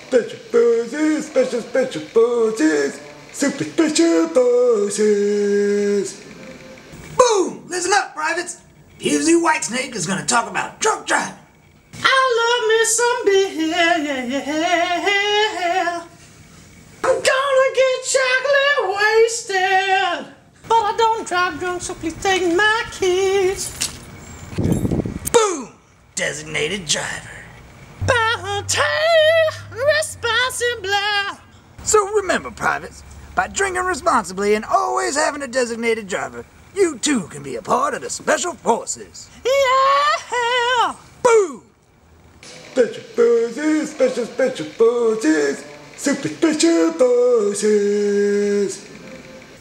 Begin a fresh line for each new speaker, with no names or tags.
Special forces, special forces, super special forces.
Boom! Listen up, privates. PFC WhiteSnake is going to talk about truck driving.
I love me some beer. I'm gonna get chocolate wasted. But I don't drive drunk, so please take my keys.
Boom! Designated driver.
Bounty responsibly.
So remember, privates, by drinking responsibly and always having a designated driver, you too can be a part of the Special Forces.
Yeah!
Boom!
Special forces, special forces, super special forces.